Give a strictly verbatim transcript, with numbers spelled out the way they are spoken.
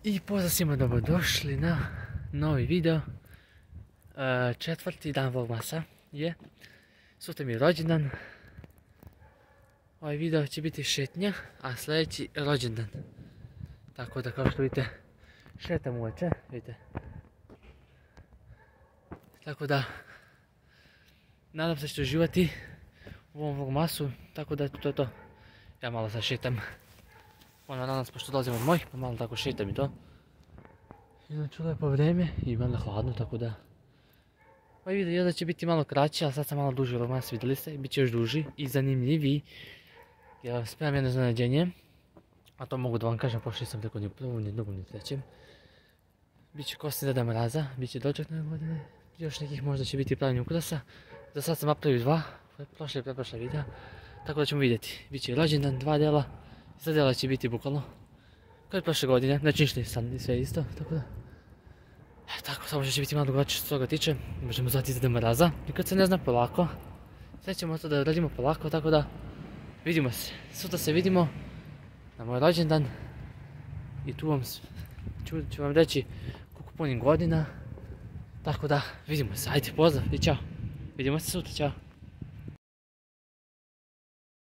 I pozdrav svima, dobrodošli na novi video. E, četvrti dan Vlogmasa je. Sutra mi je rođendan. Ovaj video će biti šetnja, a sljedeći rođendan. Tako da, kao što vidite, šetam uveče, vidite. Tako da, nadam se da ćete uživati u ovom Vlogmasu, tako da to je to. Ja malo sad šetam. Ono danas, pošto dolazim od mojih, pa malo tako šetam i to. Inače, lepo vrijeme i malo hladno, tako da... Ovaj video je da će biti malo kraći, ali sad sam malo duži Vlogmas, vidjeli ste, bit će još duži i zanimljiviji. Ja vam spremam jedno iznenađenje, a to mogu da vam kažem, pošto sam tako ni u prvom, ni drugom, ni trećem. Biće kosti Deda Mraza, bit će doček nove godine, još nekih možda će biti pravljenje ukrasa. Za sad sam napravio dva, prošle i preprošle videa, tako da ćemo vidjeti. Biće rođendan, dva dela. Za djela će biti bukvalno kao i prošle godine, znači ništa je sve isto, tako da... E, tako, samo što će biti malo drugačije što se toga tiče, možemo zvati Deda Mraza, nikad se ne zna polako. Sve ćemo to da radimo polako, tako da vidimo se. Sutra se vidimo na moj rođendan i tu vam ću, ću vam reći koliko punim godina, tako da vidimo se, ajde pozdrav i čao. Vidimo se sutra, čao.